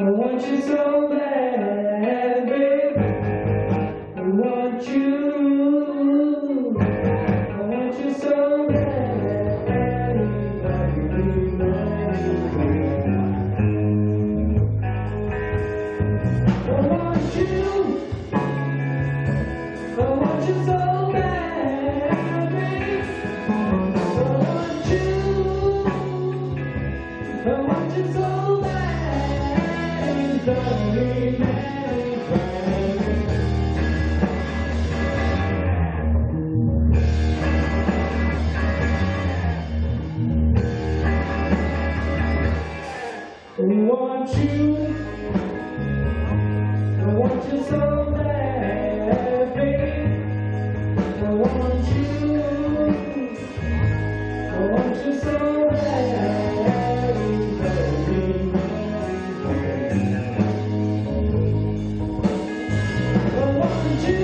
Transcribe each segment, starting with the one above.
want you so bad, baby. I want you. I want you so bad. I want you. I want you so bad, baby. I want you. I want you so bad. Don't be mad. I want you. I want you so bad, baby. I want you. I want you so bad. Don't be mad. I want you.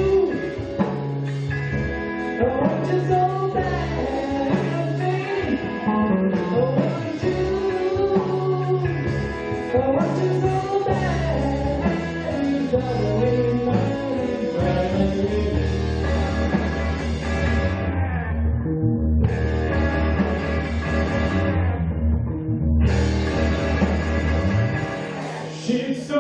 I want you so bad, baby. I want you. I want you so bad, darling, my she's so.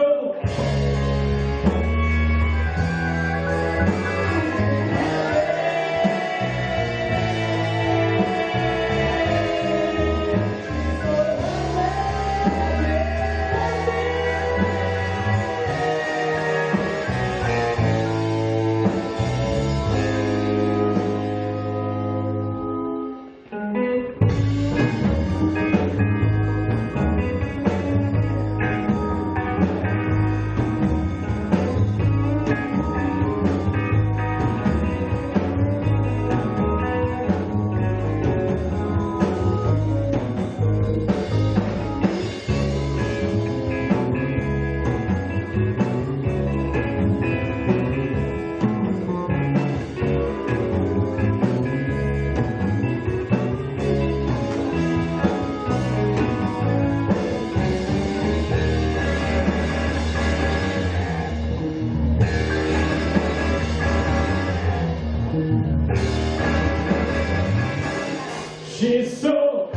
She's so.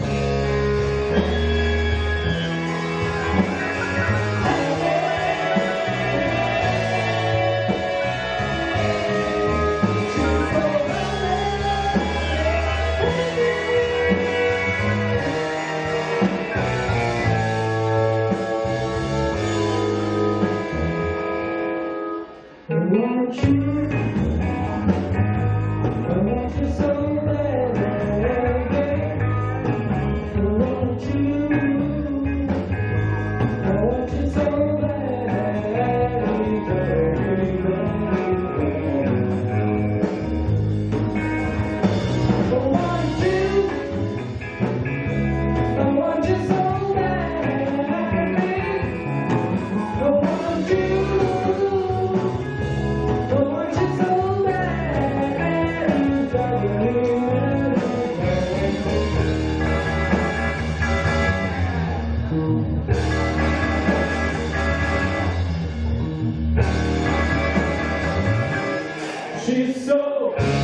I want you. I want you so bad. I want you. I want you so bad. I want you. I want you so bad. I want you. She's so.